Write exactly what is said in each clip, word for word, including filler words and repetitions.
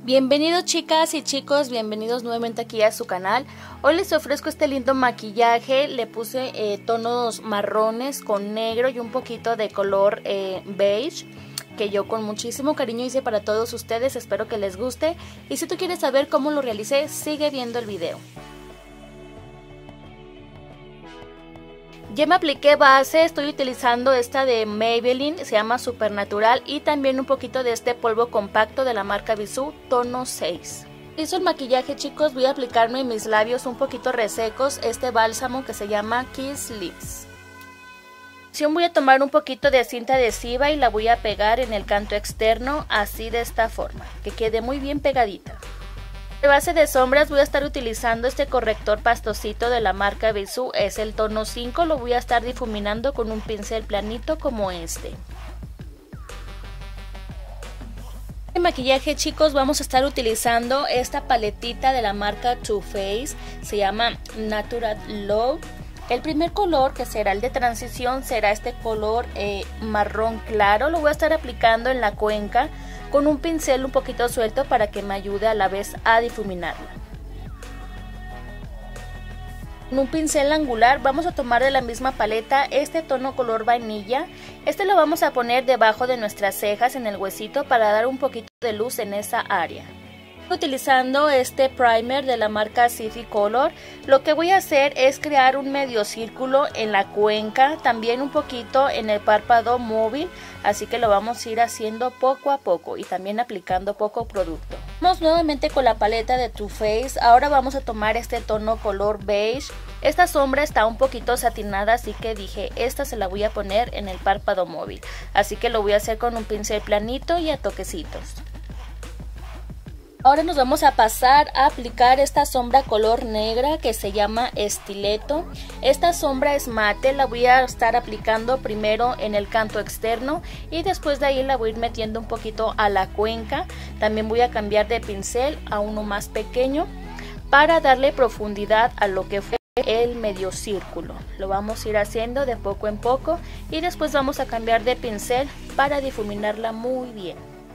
Bienvenidos chicas y chicos, bienvenidos nuevamente aquí a su canal. Hoy les ofrezco este lindo maquillaje. Le puse eh, tonos marrones con negro y un poquito de color eh, beige, que yo con muchísimo cariño hice para todos ustedes. Espero que les guste, y si tú quieres saber cómo lo realicé, sigue viendo el video. Ya me apliqué base, estoy utilizando esta de Maybelline, se llama Supernatural, y también un poquito de este polvo compacto de la marca Bisú, tono seis. Hizo el maquillaje, chicos. Voy a aplicarme en mis labios un poquito resecos este bálsamo que se llama Kiss Lips. Voy a tomar un poquito de cinta adhesiva y la voy a pegar en el canto externo, así de esta forma, que quede muy bien pegadita. De base de sombras voy a estar utilizando este corrector pastosito de la marca Bisú, es el tono cinco, lo voy a estar difuminando con un pincel planito como este. En maquillaje, chicos, vamos a estar utilizando esta paletita de la marca Too Faced, se llama Natural Love. El primer color, que será el de transición, será este color eh, marrón claro, lo voy a estar aplicando en la cuenca con un pincel un poquito suelto para que me ayude a la vez a difuminarla. Con un pincel angular vamos a tomar de la misma paleta este tono color vainilla. Este lo vamos a poner debajo de nuestras cejas, en el huesito, para dar un poquito de luz en esa área. Utilizando este primer de la marca Siffy Color, lo que voy a hacer es crear un medio círculo en la cuenca, también un poquito en el párpado móvil, así que lo vamos a ir haciendo poco a poco y también aplicando poco producto. Vamos nuevamente con la paleta de Too Faced. Ahora vamos a tomar este tono color beige. Esta sombra está un poquito satinada, así que dije, esta se la voy a poner en el párpado móvil, así que lo voy a hacer con un pincel planito y a toquecitos. Ahora nos vamos a pasar a aplicar esta sombra color negra que se llama Estileto. Esta sombra es mate, la voy a estar aplicando primero en el canto externo y después de ahí la voy a ir metiendo un poquito a la cuenca. También voy a cambiar de pincel a uno más pequeño para darle profundidad a lo que fue el medio círculo. Lo vamos a ir haciendo de poco en poco y después vamos a cambiar de pincel para difuminarla muy bien.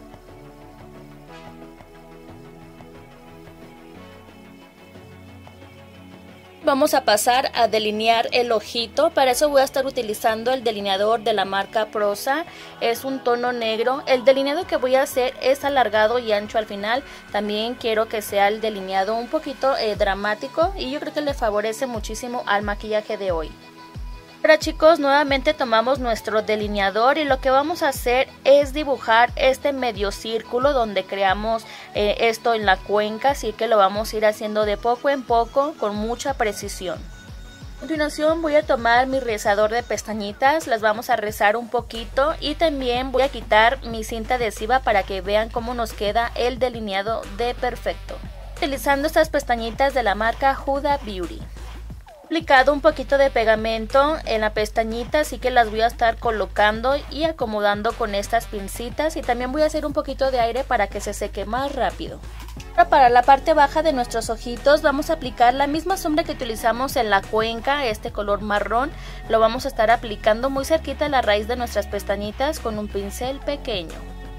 Vamos a pasar a delinear el ojito. Para eso voy a estar utilizando el delineador de la marca Prosa. Es un tono negro. El delineado que voy a hacer es alargado y ancho al final. También quiero que sea el delineado un poquito eh, dramático, y yo creo que le favorece muchísimo al maquillaje de hoy. Ahora, chicos, nuevamente tomamos nuestro delineador y lo que vamos a hacer es dibujar este medio círculo donde creamos eh, esto en la cuenca, así que lo vamos a ir haciendo de poco en poco con mucha precisión. A continuación voy a tomar mi rizador de pestañitas, las vamos a rizar un poquito y también voy a quitar mi cinta adhesiva para que vean cómo nos queda el delineado de perfecto. Utilizando estas pestañitas de la marca Huda Beauty. He aplicado un poquito de pegamento en la pestañita, así que las voy a estar colocando y acomodando con estas pincitas, y también voy a hacer un poquito de aire para que se seque más rápido. Ahora, para la parte baja de nuestros ojitos vamos a aplicar la misma sombra que utilizamos en la cuenca, este color marrón. Lo vamos a estar aplicando muy cerquita de la raíz de nuestras pestañitas con un pincel pequeño.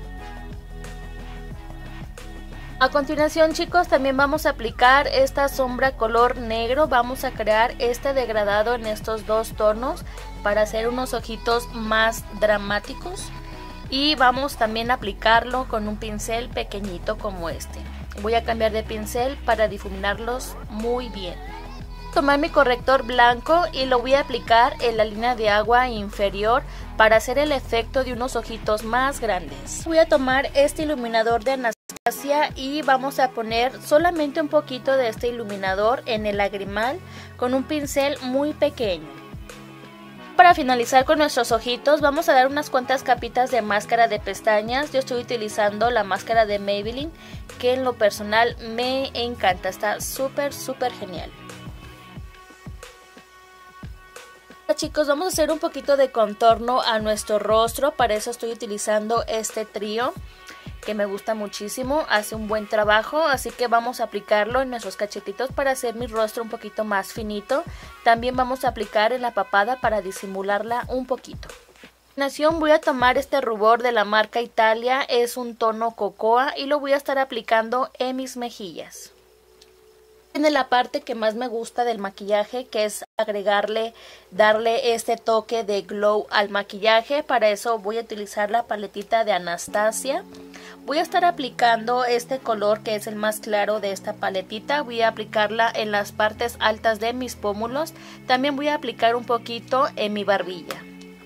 A continuación, chicos, también vamos a aplicar esta sombra color negro. Vamos a crear este degradado en estos dos tonos para hacer unos ojitos más dramáticos, y vamos también a aplicarlo con un pincel pequeñito como este. Voy a cambiar de pincel para difuminarlos muy bien. Tomar mi corrector blanco y lo voy a aplicar en la línea de agua inferior para hacer el efecto de unos ojitos más grandes. Voy a tomar este iluminador de Anastasia y vamos a poner solamente un poquito de este iluminador en el lagrimal con un pincel muy pequeño. Para finalizar con nuestros ojitos vamos a dar unas cuantas capitas de máscara de pestañas. Yo estoy utilizando la máscara de Maybelline, que en lo personal me encanta, está súper súper genial. Ahora, chicos, vamos a hacer un poquito de contorno a nuestro rostro. Para eso estoy utilizando este trío que me gusta muchísimo, hace un buen trabajo, así que vamos a aplicarlo en nuestros cachetitos para hacer mi rostro un poquito más finito. También vamos a aplicar en la papada para disimularla un poquito. continuación voy a tomar este rubor de la marca Italia, es un tono cocoa y lo voy a estar aplicando en mis mejillas. Viene la parte que más me gusta del maquillaje, que es agregarle, darle este toque de glow al maquillaje. Para eso voy a utilizar la paletita de Anastasia. Voy a estar aplicando este color que es el más claro de esta paletita. Voy a aplicarla en las partes altas de mis pómulos. También voy a aplicar un poquito en mi barbilla.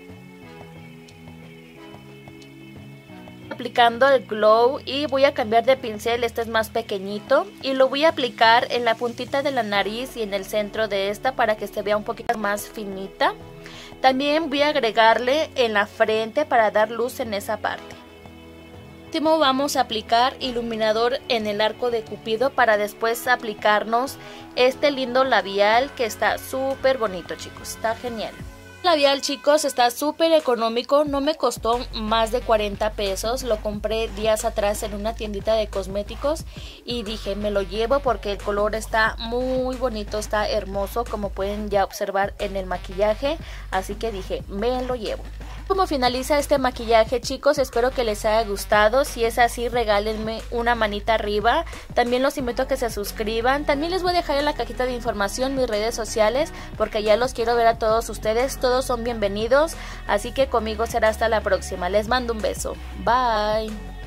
Aplicando el glow y voy a cambiar de pincel, este es más pequeñito y lo voy a aplicar en la puntita de la nariz y en el centro de esta para que se vea un poquito más finita. También voy a agregarle en la frente para dar luz en esa parte. Último vamos a aplicar iluminador en el arco de Cupido para después aplicarnos este lindo labial que está súper bonito, chicos, está genial. Labial, chicos, está súper económico, no me costó más de cuarenta pesos, lo compré días atrás en una tiendita de cosméticos y dije me lo llevo porque el color está muy bonito, está hermoso como pueden ya observar en el maquillaje, así que dije me lo llevo. Como finaliza este maquillaje, chicos, espero que les haya gustado. Si es así, regálenme una manita arriba. También los invito a que se suscriban. También les voy a dejar en la cajita de información mis redes sociales porque ya los quiero ver a todos ustedes. Todos son bienvenidos, así que conmigo será hasta la próxima. Les mando un beso. Bye.